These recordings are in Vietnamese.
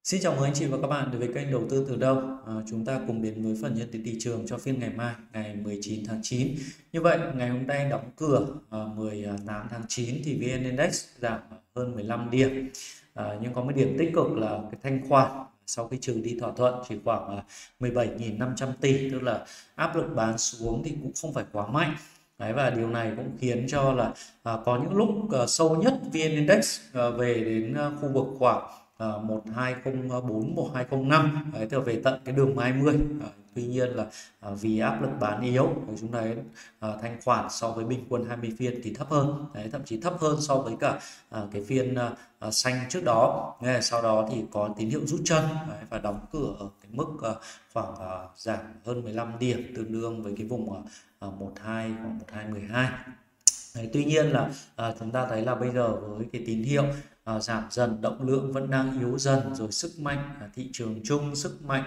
Xin chào mừng anh chị và các bạn đến với kênh Đầu tư từ đâu. Chúng ta cùng đến với phần nhận định thị trường cho phiên ngày mai, ngày 19 tháng 9. Như vậy, ngày hôm nay đóng cửa 18 tháng 9 thì VN Index giảm hơn 15 điểm. Nhưng có một điểm tích cực là cái thanh khoản sau khi trừ đi thỏa thuận chỉ khoảng 17.500 tỷ, tức là áp lực bán xuống thì cũng không phải quá mạnh. Đấy, và điều này cũng khiến cho là có những lúc sâu nhất VN Index về đến khu vực khoảng 1204 1205 đấy, từ về tận cái đường 20. Tuy nhiên là vì áp lực bán yếu thì chúng ta thấy thanh khoản so với bình quân 20 phiên thì thấp hơn đấy, thậm chí thấp hơn so với cả cái phiên xanh trước đó. Sau đó thì có tín hiệu rút chân đấy, và đóng cửa ở cái mức khoảng giảm hơn 15 điểm, tương đương với cái vùng 12 hoặc 1212. Đấy, tuy nhiên là chúng ta thấy là bây giờ với cái tín hiệu giảm dần, động lượng vẫn đang yếu dần, rồi sức mạnh thị trường chung, sức mạnh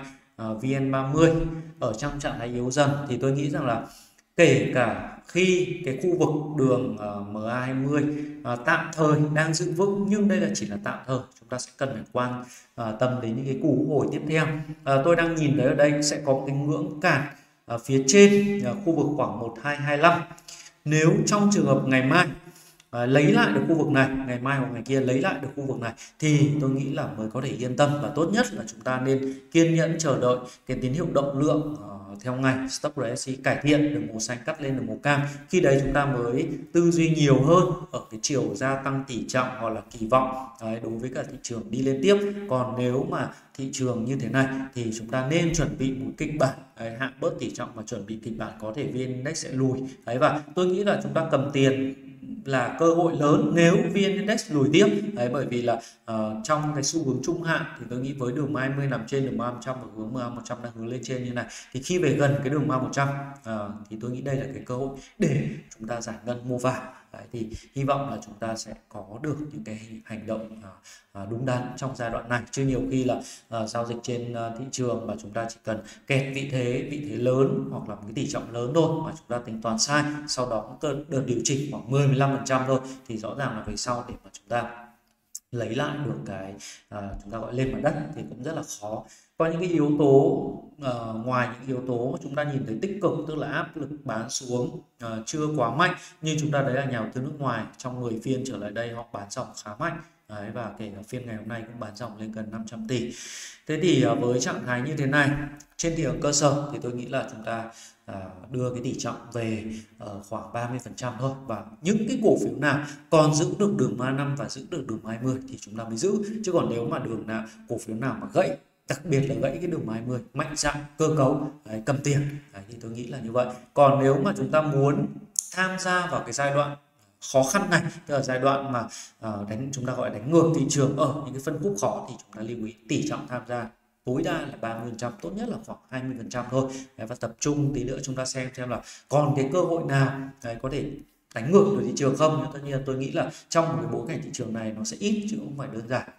VN30 ở trong trạng thái yếu dần, thì tôi nghĩ rằng là kể cả khi cái khu vực đường MA20 tạm thời đang giữ vững, nhưng đây là chỉ là tạm thời, chúng ta sẽ cần phải quan tâm đến những cái cú hồi tiếp theo. Tôi đang nhìn thấy ở đây sẽ có một cái ngưỡng cản phía trên khu vực khoảng 1225. Nếu trong trường hợp ngày mai lấy lại được khu vực này, ngày mai hoặc ngày kia lấy lại được khu vực này, thì tôi nghĩ là mới có thể yên tâm, và tốt nhất là chúng ta nên kiên nhẫn chờ đợi cái tín hiệu động lượng theo ngày Stochx RSI cải thiện, đường màu xanh cắt lên đường màu cam. Khi đấy chúng ta mới tư duy nhiều hơn ở cái chiều gia tăng tỷ trọng hoặc là kỳ vọng đối với cả thị trường đi lên tiếp. Còn nếu mà thị trường như thế này thì chúng ta nên chuẩn bị một kịch bản hạ bớt tỷ trọng và chuẩn bị kịch bản có thể VN Index sẽ lùi. Và tôi nghĩ là chúng ta cầm tiền là cơ hội lớn nếu VN Index lùi tiếp. Bởi vì là trong cái xu hướng trung hạn thì tôi nghĩ với đường MA20 nằm trên đường MA100 và hướng MA100 đang hướng lên trên như này, thì khi về gần cái đường MA100 thì tôi nghĩ đây là cái cơ hội để chúng ta giải ngân mua vào. Thì hy vọng là chúng ta sẽ có được những cái hành động đúng đắn trong giai đoạn này, chứ nhiều khi là giao dịch trên thị trường mà chúng ta chỉ cần kẹt vị thế lớn hoặc là một cái tỷ trọng lớn thôi mà chúng ta tính toán sai, sau đó đợt điều chỉnh khoảng 10-15% thôi, thì rõ ràng là về sau để mà chúng ta lấy lại được cái chúng ta gọi lên mặt đất thì cũng rất là khó. Có những cái yếu tố ngoài những yếu tố chúng ta nhìn thấy tích cực, tức là áp lực bán xuống chưa quá mạnh, như chúng ta thấy là nhà đầu tư nước ngoài trong 10 phiên trở lại đây họ bán dòng khá mạnh. Và kể cả phiên ngày hôm nay cũng bán dòng lên gần 500 tỷ. Thế thì với trạng thái như thế này trên thị trường cơ sở thì tôi nghĩ là chúng ta đưa cái tỷ trọng về khoảng 30% thôi, và những cái cổ phiếu nào còn giữ được đường MA5 và giữ được đường MA20 thì chúng ta mới giữ. Chứ còn nếu mà cổ phiếu nào mà gãy, đặc biệt là gãy cái đường MA20 mạnh dạn cơ cấu cầm tiền thì tôi nghĩ là như vậy. Còn nếu mà chúng ta muốn tham gia vào cái giai đoạn khó khăn này, tức là giai đoạn mà chúng ta gọi là đánh ngược thị trường ở những cái phân khúc khó, thì chúng ta lưu ý tỷ trọng tham gia tối đa là 30%, tốt nhất là khoảng 20% thôi. Và tập trung tí nữa chúng ta xem là còn cái cơ hội nào có thể đánh ngược được thị trường không. Nhưng tất nhiên tôi nghĩ là trong một cái bối cảnh thị trường này nó sẽ ít chứ không phải đơn giản.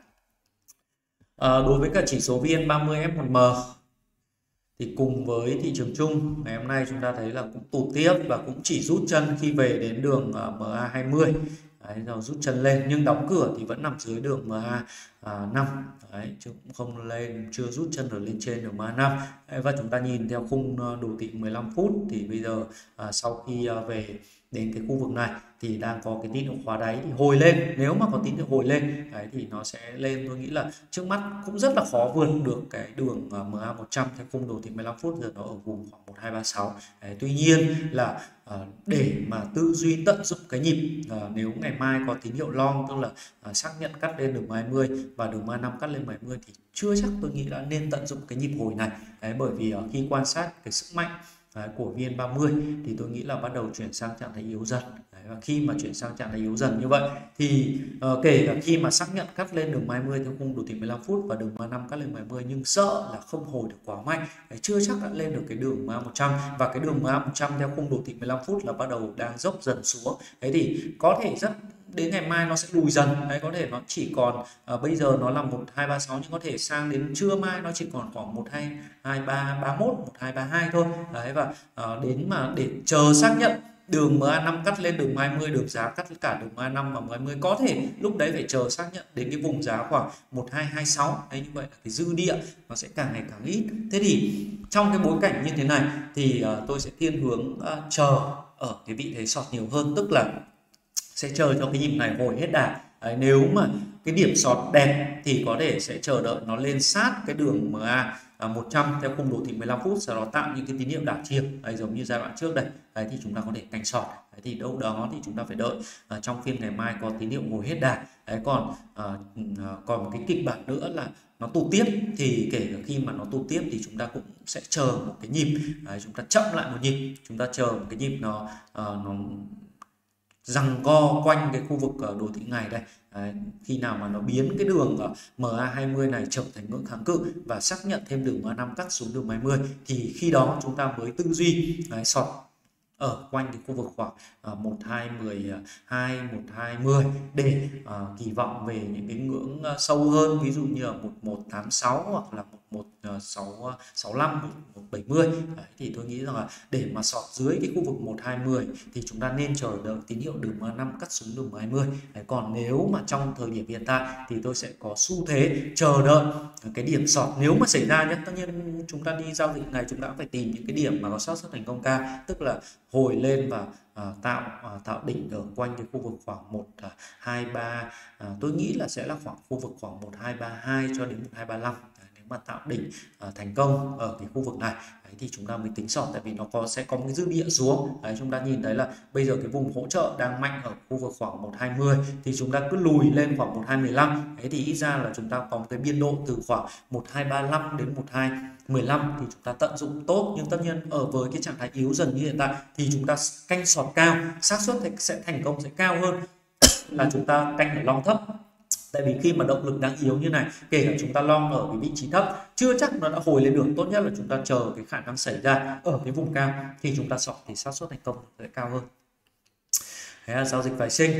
Đối với cả chỉ số VN30 F1M thì cùng với thị trường chung, ngày hôm nay chúng ta thấy là cũng tụt tiếp và cũng chỉ rút chân khi về đến đường MA20. Rồi rút chân lên nhưng đóng cửa thì vẫn nằm dưới đường MA5 chứ cũng không lên, chưa rút chân được lên trên đường MA5. Và chúng ta nhìn theo khung đồ thị 15 phút thì bây giờ sau khi về đến cái khu vực này thì đang có cái tín hiệu khóa đáy thì hồi lên. Nếu mà có tín hiệu hồi lên thì nó sẽ lên. Tôi nghĩ là trước mắt cũng rất là khó vượt được cái đường MA100 theo khung đồ thị 15 phút, giờ nó ở vùng khoảng 1236. Tuy nhiên là để mà tư duy tận dụng cái nhịp, nếu ngày mai có tín hiệu long, tức là xác nhận cắt lên đường 20 và đường 35 cắt lên 70 thì chưa chắc tôi nghĩ đã nên tận dụng cái nhịp hồi này. Bởi vì khi quan sát cái sức mạnh của VN30 thì tôi nghĩ là bắt đầu chuyển sang trạng thái yếu dần. Và khi mà chuyển sang trạng thái yếu dần như vậy thì kể cả khi mà xác nhận cắt lên đường 20 theo khung đồ thị 15 phút và đường 35 cắt lên 70, nhưng sợ là không hồi được quá mạnh, chưa chắc đã lên được cái đường MA100. Và cái đường MA100 theo khung đồ thị 15 phút là bắt đầu đang dốc dần xuống. Thì có thể đến ngày mai nó sẽ lùi dần. Có thể nó chỉ còn bây giờ nó là 1236, nhưng có thể sang đến trưa mai nó chỉ còn khoảng 122331 1232 thôi. Và đến mà để chờ xác nhận đường MA5 cắt lên đường 20, đường giá cắt cả đường MA5 và 20, có thể lúc đấy phải chờ xác nhận đến cái vùng giá khoảng 1226. Đấy, như vậy là cái dư địa nó sẽ càng ngày càng ít. Thế thì trong cái bối cảnh như thế này thì tôi sẽ thiên hướng chờ ở cái vị thế sọt nhiều hơn, tức là sẽ chờ cho cái nhịp này hồi hết đà. Đấy, nếu mà cái điểm sọt đẹp thì có thể sẽ chờ đợi nó lên sát cái đường MA 100 theo khung đồ thị 15 phút, sau đó tạo những cái tín hiệu đảo chiều. Đấy, giống như giai đoạn trước đây. Đấy, thì chúng ta có thể canh sọt. Đấy, thì đâu đó thì chúng ta phải đợi trong phiên ngày mai có tín hiệu hồi hết đà. Đấy, còn một cái kịch bản nữa là nó tụt tiếp, thì kể cả khi mà nó tụt tiếp thì chúng ta cũng sẽ chờ một cái nhịp. Đấy, chúng ta chậm lại một nhịp, chúng ta chờ một cái nhịp nó giằng co quanh cái khu vực đồ thị ngày đây. Đấy, khi nào mà nó biến cái đường MA20 này trở thành ngưỡng kháng cự và xác nhận thêm đường MA5 cắt xuống đường 20 thì khi đó chúng ta mới tư duy sọt ở quanh cái khu vực khoảng 1212, 1210 để kỳ vọng về những cái ngưỡng sâu hơn, ví dụ như là 1186 hoặc là 1165, 1170. Đấy, thì tôi nghĩ rằng là để mà sọt dưới cái khu vực 1210 thì chúng ta nên chờ đợi tín hiệu đường MA5 cắt xuống đường 20. Đấy, còn nếu mà trong thời điểm hiện tại thì tôi sẽ có xu thế chờ đợi cái điểm sọt nếu mà xảy ra nhé. Tất nhiên chúng ta đi giao dịch này chúng ta phải tìm những cái điểm mà có xác suất thành công cao, tức là hồi lên và tạo đỉnh ở quanh cái khu vực khoảng 123, tôi nghĩ là sẽ là khoảng khu vực khoảng 1232 cho đến 1235. Nếu mà tạo đỉnh thành công ở cái khu vực này thì chúng ta mới tính sọt, tại vì nó sẽ có một cái dư địa xuống. Đấy, chúng ta nhìn thấy là bây giờ cái vùng hỗ trợ đang mạnh ở khu vực khoảng 1220 thì chúng ta cứ lùi lên khoảng 1215. Đấy, thì ít ra là chúng ta có một cái biên độ từ khoảng 1235 đến 1215 thì chúng ta tận dụng tốt. Nhưng tất nhiên ở với cái trạng thái yếu dần như hiện tại thì chúng ta canh sọt cao, xác suất sẽ thành công sẽ cao hơn là chúng ta canh ở long thấp. Tại vì khi mà động lực đang yếu như này, kể cả chúng ta long ở cái vị trí thấp chưa chắc nó đã hồi lên được. Tốt nhất là chúng ta chờ cái khả năng xảy ra ở cái vùng cao, khi chúng ta sọt thì xác suất thành công sẽ cao hơn. Thế là giao dịch phái sinh.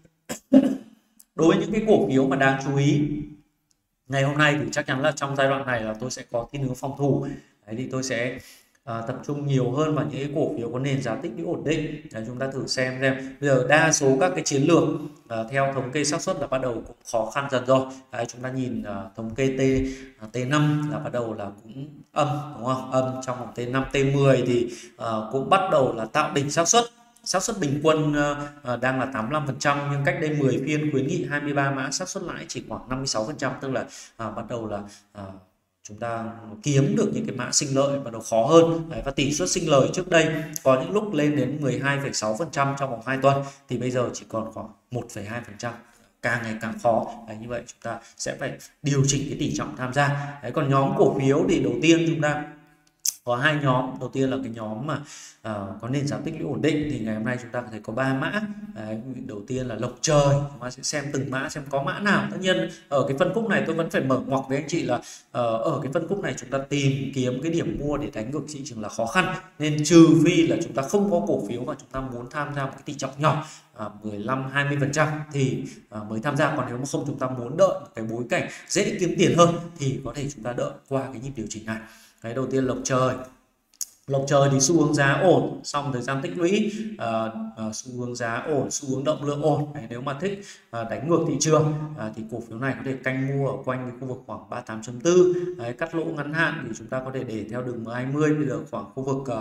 Đối với những cái cổ phiếu mà đáng chú ý ngày hôm nay thì chắc chắn là trong giai đoạn này là tôi sẽ có thiên hướng phòng thủ. Đấy, thì tôi sẽ tập trung nhiều hơn vào những cái cổ phiếu có nền giá tích lũy ổn định. Đấy, chúng ta thử xem bây giờ đa số các cái chiến lược theo thống kê xác suất là bắt đầu cũng khó khăn dần rồi. Đấy, chúng ta nhìn thống kê T5 là bắt đầu là cũng âm, đúng không? Âm trong vòng T5, T10 thì cũng bắt đầu là tạo đỉnh xác suất bình quân đang là 85%, nhưng cách đây 10 phiên khuyến nghị 23 mã xác suất lãi chỉ khoảng 56%, tức là bắt đầu là chúng ta kiếm được những cái mã sinh lợi bắt đầu khó hơn. Đấy, và tỷ suất sinh lời trước đây có những lúc lên đến 12,6% trong vòng 2 tuần thì bây giờ chỉ còn khoảng 1,2%, càng ngày càng khó. Đấy, như vậy chúng ta sẽ phải điều chỉnh cái tỷ trọng tham gia. Đấy, còn nhóm cổ phiếu thì đầu tiên chúng ta có hai nhóm. Đầu tiên là cái nhóm mà có nền giá tích lũy ổn định thì ngày hôm nay chúng ta có thể có 3 mã. Đấy, đầu tiên là Lộc Trời, chúng ta sẽ xem từng mã xem có mã nào. Tất nhiên ở cái phân khúc này tôi vẫn phải mở ngoặc với anh chị là ở cái phân khúc này chúng ta tìm kiếm cái điểm mua để đánh ngược thị trường là khó khăn, nên trừ phi là chúng ta không có cổ phiếu và chúng ta muốn tham gia một cái tỷ trọng nhỏ 15-20% thì mới tham gia. Còn nếu mà không, chúng ta muốn đợi cái bối cảnh dễ kiếm tiền hơn thì có thể chúng ta đợi qua cái nhịp điều chỉnh này. Cái đầu tiên Lộc Trời thì xu hướng giá ổn, xong thời gian tích lũy, xu hướng giá ổn, xu hướng động lượng ổn. Đấy, nếu mà thích đánh ngược thị trường thì cổ phiếu này có thể canh mua ở quanh cái khu vực khoảng 38.4. Đấy, cắt lỗ ngắn hạn thì chúng ta có thể để theo đường M20 bây giờ khoảng khu vực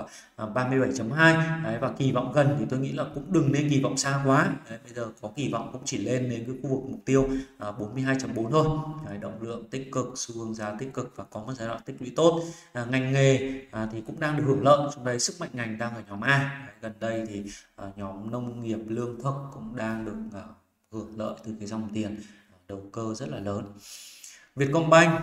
37.2. Đấy, và kỳ vọng gần thì tôi nghĩ là cũng đừng nên kỳ vọng xa quá. Đấy, bây giờ có kỳ vọng cũng chỉ lên đến cái khu vực mục tiêu 42.4 thôi. Đấy, động lượng tích cực, xu hướng giá tích cực và có một giai đoạn tích lũy tốt. Ngành nghề thì cũng đang được hưởng lợi. Trong đây sức mạnh ngành đang ở nhóm A. Đấy, gần đây thì nhóm nông nghiệp, lương thực cũng đang được hưởng lợi từ cái dòng tiền đầu cơ rất là lớn. Vietcombank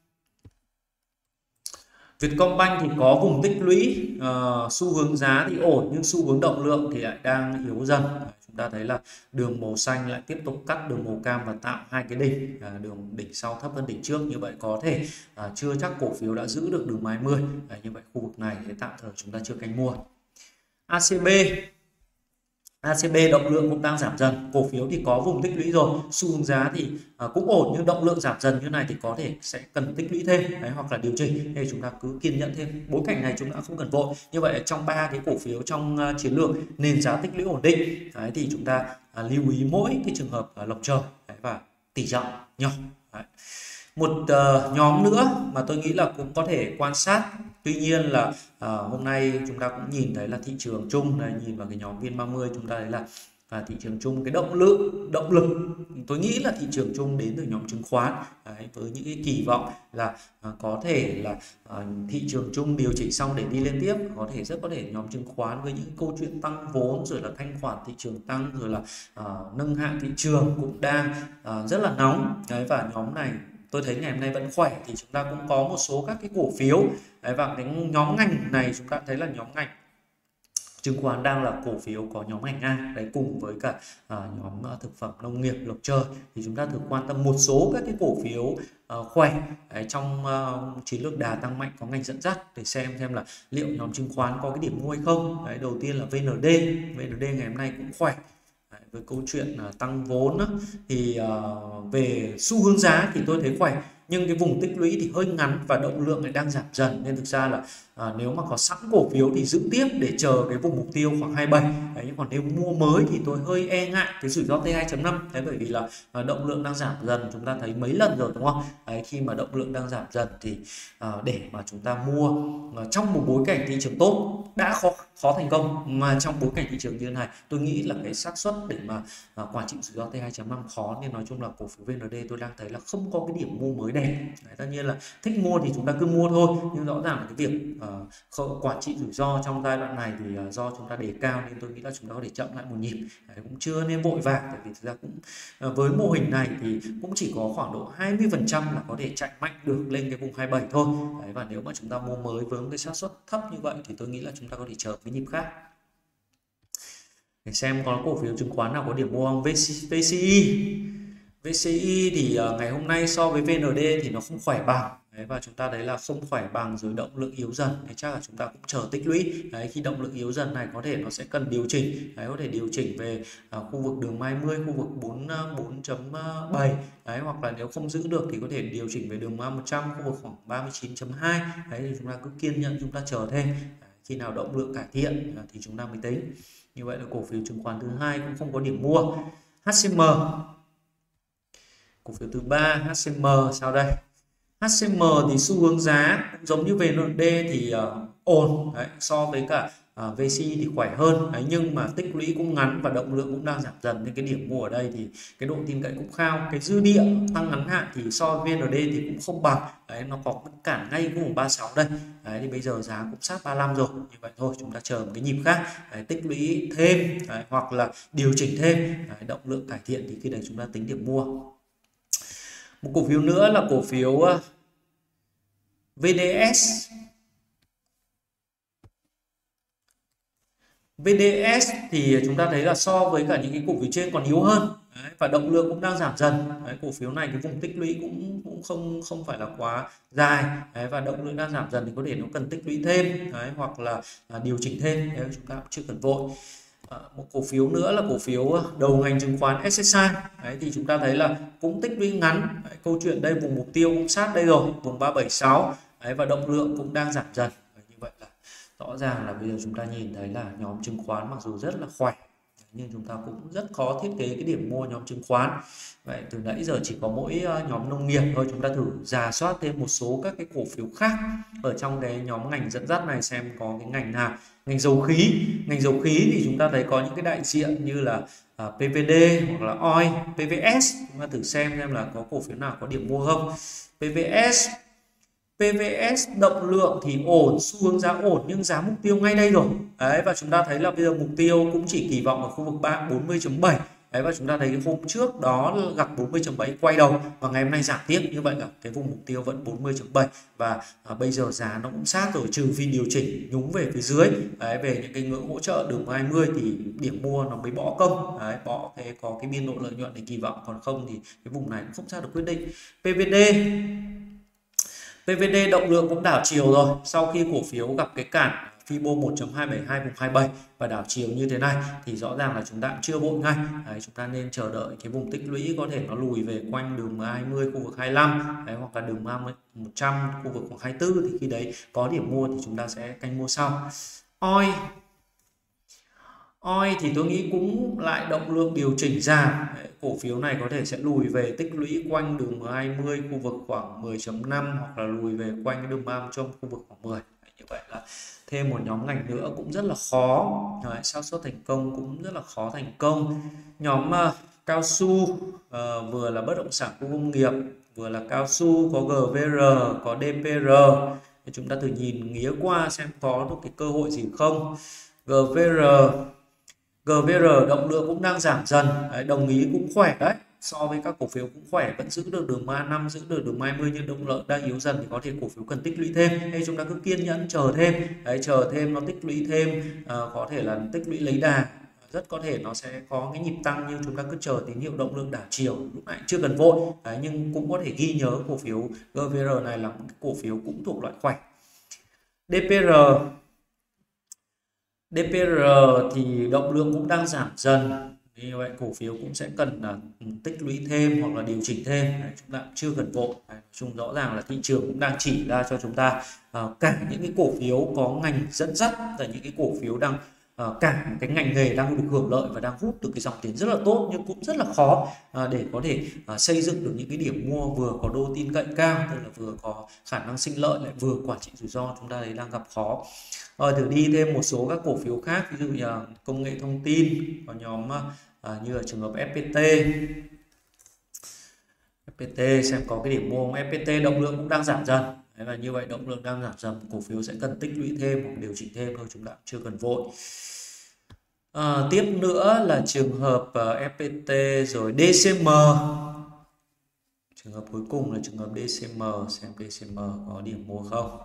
thì có vùng tích lũy, xu hướng giá thì ổn nhưng xu hướng động lượng thì lại đang yếu dần. Chúng ta thấy là đường màu xanh lại tiếp tục cắt đường màu cam và tạo hai cái đỉnh, đường đỉnh sau thấp hơn đỉnh trước. Như vậy có thể chưa chắc cổ phiếu đã giữ được đường 20. Như vậy khu vực này thì tạm thời chúng ta chưa canh mua. ACB ACB động lượng cũng đang giảm dần, cổ phiếu thì có vùng tích lũy rồi, xu hướng giá thì cũng ổn, nhưng động lượng giảm dần như này thì có thể sẽ cần tích lũy thêm đấy, hoặc là điều chỉnh, thì chúng ta cứ kiên nhẫn thêm. Bối cảnh này chúng ta không cần vội. Như vậy trong ba cái cổ phiếu trong chiến lược nền giá tích lũy ổn định đấy, thì chúng ta lưu ý mỗi cái trường hợp lộc trời và tỷ trọng nhỏ đấy. Một nhóm nữa mà tôi nghĩ là cũng có thể quan sát, tuy nhiên là hôm nay chúng ta cũng nhìn thấy là thị trường chung này, nhìn vào cái nhóm VN30 chúng ta thấy là thị trường chung cái động lực tôi nghĩ là thị trường chung đến từ nhóm chứng khoán đấy, với những cái kỳ vọng là có thể là thị trường chung điều chỉnh xong để đi lên tiếp, rất có thể nhóm chứng khoán với những câu chuyện tăng vốn rồi là thanh khoản thị trường tăng rồi là nâng hạng thị trường cũng đang rất là nóng đấy, và nhóm này tôi thấy ngày hôm nay vẫn khỏe, thì chúng ta cũng có một số các cái cổ phiếu đấy, và cái nhóm ngành này chúng ta thấy là nhóm ngành chứng khoán đang là cổ phiếu có nhóm ngành A đấy, cùng với cả nhóm thực phẩm nông nghiệp lộc trời, thì chúng ta thử quan tâm một số các cái cổ phiếu khỏe đấy, trong chiến lược đà tăng mạnh có ngành dẫn dắt, để xem là liệu nhóm chứng khoán có cái điểm mua hay không đấy. Đầu tiên là VND ngày hôm nay cũng khỏe đấy, với câu chuyện tăng vốn đó, thì về xu hướng giá thì tôi thấy khỏe, nhưng cái vùng tích lũy thì hơi ngắn và động lượng lại đang giảm dần, nên thực ra là nếu mà có sẵn cổ phiếu thì giữ tiếp để chờ cái vùng mục tiêu khoảng 27 đấy. Nhưng còn nếu mua mới thì tôi hơi e ngại cái rủi ro T2.5 đấy, bởi vì là động lượng đang giảm dần, chúng ta thấy mấy lần rồi đúng không đấy, khi mà động lượng đang giảm dần thì để mà chúng ta mua trong một bối cảnh thị trường tốt đã khó thành công, mà trong bối cảnh thị trường như thế này tôi nghĩ là cái xác suất để mà quản trị rủi ro T2.5 khó, nên nói chung là cổ phiếu VND tôi đang thấy là không có cái điểm mua mới đẹp đấy. Tất nhiên là thích mua thì chúng ta cứ mua thôi, nhưng rõ ràng là cái việc quản trị rủi ro trong giai đoạn này thì do chúng ta đề cao, nên tôi nghĩ là chúng ta có thể chậm lại một nhịp đấy, cũng chưa nên vội vàng, tại vì thực ra cũng với mô hình này thì cũng chỉ có khoảng độ 20% là có thể chạy mạnh được lên cái vùng 27 thôi đấy, và nếu mà chúng ta mua mới với một cái xác suất thấp như vậy thì tôi nghĩ là chúng ta có thể chờ cái nhịp khác. Để xem có cổ phiếu chứng khoán nào có điểm mua không. VCI thì ngày hôm nay so với VND thì nó không khỏe bằng đấy, và chúng ta thấy là không khỏe bằng rồi động lượng yếu dần đấy, chắc là chúng ta cũng chờ tích lũy đấy. Khi động lượng yếu dần này có thể nó sẽ cần điều chỉnh đấy, có thể điều chỉnh về khu vực đường 20, khu vực 44.7 đấy, hoặc là nếu không giữ được thì có thể điều chỉnh về đường 100, khu vực khoảng 39.2 đấy, thì chúng ta cứ kiên nhẫn chúng ta chờ thêm đấy, khi nào động lượng cải thiện thì chúng ta mới tính. Như vậy là cổ phiếu chứng khoán thứ hai cũng không có điểm mua. HCM, cổ phiếu thứ ba HCM sao đây? HCM thì xu hướng giá cũng giống như VND thì ổn đấy, so với cả VCI thì khỏe hơn đấy, nhưng mà tích lũy cũng ngắn và động lượng cũng đang giảm dần, nên cái điểm mua ở đây thì cái độ tin cậy cũng cao. Cái dư địa tăng ngắn hạn thì so với VND thì cũng không bằng đấy, nó có cản ngay cái vùng 36 đây đấy, thì bây giờ giá cũng sát 35 rồi. Như vậy thôi, chúng ta chờ một cái nhịp khác đấy, tích lũy thêm đấy, hoặc là điều chỉnh thêm đấy, động lượng cải thiện thì khi đấy chúng ta tính điểm mua. Một cổ phiếu nữa là cổ phiếu VDS. VDS thì chúng ta thấy là so với cả những cái cổ phiếu trên còn yếu hơn đấy, và động lượng cũng đang giảm dần đấy. Cổ phiếu này cái vùng tích lũy cũng không phải là quá dài đấy, và động lượng đang giảm dần thì có thể nó cần tích lũy thêm đấy, hoặc là điều chỉnh thêm đấy, chúng ta cũng chưa cần vội. Một cổ phiếu nữa là cổ phiếu đầu ngành chứng khoán SSI đấy, thì chúng ta thấy là cũng tích lũy ngắn đấy, câu chuyện đây vùng mục tiêu cũng sát đây rồi, vùng 376 đấy, và động lượng cũng đang giảm dần đấy. Như vậy là rõ ràng là bây giờ chúng ta nhìn thấy là nhóm chứng khoán mặc dù rất là khỏe nhưng chúng ta cũng rất khó thiết kế cái điểm mua nhóm chứng khoán. Vậy từ nãy giờ chỉ có mỗi nhóm nông nghiệp thôi, chúng ta thử rà soát thêm một số các cái cổ phiếu khác ở trong cái nhóm ngành dẫn dắt này, xem có cái ngành nào. Ngành dầu khí thì chúng ta thấy có những cái đại diện như là PVD hoặc là OI, PVS, chúng ta thử xem là có cổ phiếu nào có điểm mua không. PVS động lượng thì ổn, xu hướng giá ổn, nhưng giá mục tiêu ngay đây rồi đấy, và chúng ta thấy là bây giờ mục tiêu cũng chỉ kỳ vọng ở khu vực 40.7 đấy, và chúng ta thấy hôm trước đó gặp 40.7 quay đầu và ngày hôm nay giảm tiếp. Như vậy là cái vùng mục tiêu vẫn 40.7 và bây giờ giá nó cũng sát rồi, trừ phi điều chỉnh nhúng về phía dưới đấy, về những cái ngưỡng hỗ trợ đường 20 thì điểm mua nó mới bỏ công đấy, bỏ cái có cái biên độ lợi nhuận để kỳ vọng, còn không thì cái vùng này cũng không ra được quyết định. PVD động lượng cũng đảo chiều rồi, sau khi cổ phiếu gặp cái cản Fibo 1.272 vùng 27 và đảo chiều như thế này thì rõ ràng là chúng ta cũng chưa vội ngay. Đấy, chúng ta nên chờ đợi cái vùng tích lũy có thể nó lùi về quanh đường MA20 khu vực 25 đấy, hoặc là đường MA100 khu vực khoảng 24 thì khi đấy có điểm mua thì chúng ta sẽ canh mua sau. Oi thì tôi nghĩ cũng lại động lượng điều chỉnh giảm. Cổ phiếu này có thể sẽ lùi về tích lũy quanh đường MA20 khu vực khoảng 10.5 hoặc là lùi về quanh cái đường MA trong khu vực khoảng 10. Như vậy là thêm một nhóm ngành nữa cũng rất là khó. Xác suất thành công cũng rất là khó thành công. Nhóm cao su, vừa là bất động sản khu công nghiệp, vừa là cao su, có GVR, có DPR. Thì chúng ta thử nhìn nghía qua xem có được cái cơ hội gì không. GVR động lượng cũng đang giảm dần. Đấy, đồng ý cũng khỏe đấy, so với các cổ phiếu cũng khỏe, vẫn giữ được đường MA5, giữ được đường MA20, nhưng động lượng đang yếu dần thì có thể cổ phiếu cần tích lũy thêm. Hay chúng ta cứ kiên nhẫn chờ thêm, đấy, chờ thêm nó tích lũy thêm, có thể là tích lũy lấy đà, rất có thể nó sẽ có cái nhịp tăng, nhưng chúng ta cứ chờ tín hiệu động lượng đảo chiều, lúc này chưa cần vội. Đấy, nhưng cũng có thể ghi nhớ cổ phiếu GVR này là một cái cổ phiếu cũng thuộc loại khỏe. DPR thì động lượng cũng đang giảm dần, như vậy cổ phiếu cũng sẽ cần tích lũy thêm hoặc là điều chỉnh thêm. Đấy, chúng ta chưa cần vội. Nói chung rõ ràng là thị trường cũng đang chỉ ra cho chúng ta cả những cái cổ phiếu có ngành dẫn dắt và những cái cổ phiếu đang cả cái ngành nghề đang được hưởng lợi và đang hút được cái dòng tiền rất là tốt, nhưng cũng rất là khó để có thể xây dựng được những cái điểm mua vừa có độ tin cậy cao, tức là vừa có khả năng sinh lợi lại vừa quản trị rủi ro, chúng ta thấy đang gặp khó. Rồi thử đi thêm một số các cổ phiếu khác, ví dụ như công nghệ thông tin, có nhóm như là trường hợp FPT xem có cái điểm mua không. FPT động lượng cũng đang giảm dần. Đấy, và như vậy động lượng đang giảm dần, cổ phiếu sẽ cần tích lũy thêm hoặc điều chỉnh thêm thôi, chúng ta chưa cần vội. Tiếp nữa là trường hợp FPT rồi DCM. Trường hợp cuối cùng là trường hợp DCM, xem DCM có điểm mua không.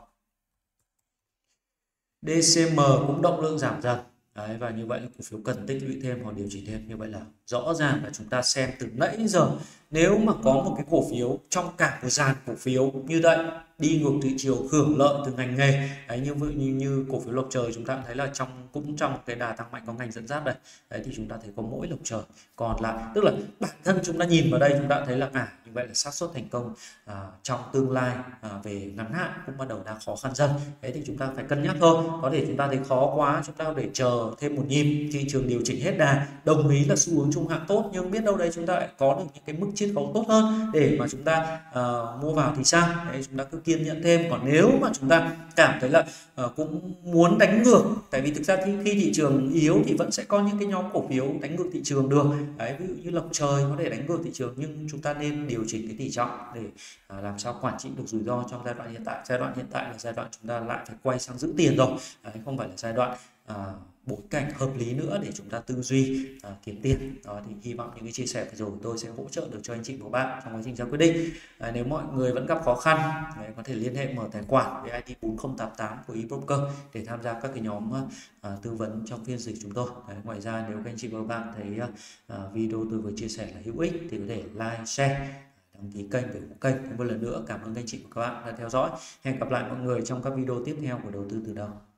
DCM cũng động lượng giảm dần. Đấy, và như vậy là cổ phiếu cần tích lũy thêm hoặc điều chỉnh thêm. Như vậy là rõ ràng là chúng ta xem từ nãy giờ, nếu mà có một cái cổ phiếu trong cả một dàn cổ phiếu như vậy đi ngược thị trường hưởng lợi từ ngành nghề, đấy, như cổ phiếu Lộc Trời chúng ta thấy là cũng trong cái đà tăng mạnh có ngành dẫn dắt đây, đấy, thì chúng ta thấy có mỗi Lộc Trời, còn lại tức là bản thân chúng ta nhìn vào đây chúng ta thấy là như vậy là xác suất thành công trong tương lai về ngắn hạn cũng bắt đầu đang khó khăn dần. Đấy thì chúng ta phải cân nhắc thôi, có thể chúng ta thấy khó quá, chúng ta để chờ thêm một nhịp, thị trường điều chỉnh hết đà, đồng ý là xu hướng trung hạn tốt, nhưng biết đâu đấy chúng ta lại có được những cái mức chiết khấu tốt hơn để mà chúng ta mua vào thì sao. Đấy, chúng ta cứ kiên nhẫn thêm. Còn nếu mà chúng ta cảm thấy là cũng muốn đánh ngược, tại vì thực ra khi thị trường yếu thì vẫn sẽ có những cái nhóm cổ phiếu đánh ngược thị trường được. Đấy, ví dụ như Lộc Trời có thể đánh ngược thị trường, nhưng chúng ta nên điều chỉnh cái tỷ trọng để làm sao quản trị được rủi ro trong giai đoạn hiện tại. Giai đoạn hiện tại là giai đoạn chúng ta lại phải quay sang giữ tiền rồi. Đấy, không phải là giai đoạn bối cảnh hợp lý nữa để chúng ta tư duy kiếm tiền. Đó thì hy vọng những cái chia sẻ vừa rồi của tôi sẽ hỗ trợ được cho anh chị và bạn trong quá trình ra quyết định. Nếu mọi người vẫn gặp khó khăn, có thể liên hệ mở tài khoản với ID 4088 của eBroker để tham gia các cái nhóm tư vấn trong phiên dịch chúng tôi. Ngoài ra nếu các anh chị và bạn thấy video tôi vừa chia sẻ là hữu ích thì có thể like, share, đăng ký kênh để ủng hộ kênh. Một lần nữa cảm ơn các anh chị và các bạn đã theo dõi. Hẹn gặp lại mọi người trong các video tiếp theo của Đầu tư từ đầu.